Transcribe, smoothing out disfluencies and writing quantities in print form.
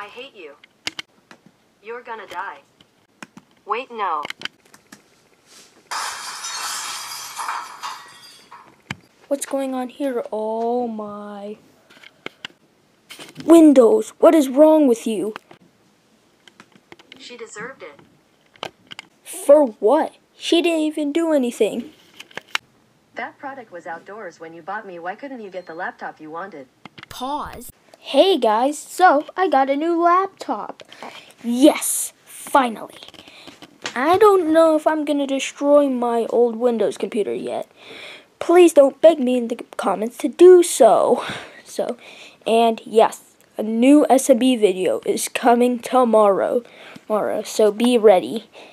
I hate you. You're gonna die. Wait, no. What's going on here? Oh my. Windows, what is wrong with you? She deserved it. For what? She didn't even do anything. That product was outdoors when you bought me. Why couldn't you get the laptop you wanted? Pause. Hey guys, so I got a new laptop. Yes, finally. I don't know if I'm gonna destroy my old Windows computer yet. Please don't beg me in the comments to do so. And yes, a new SMB video is coming tomorrow. So be ready.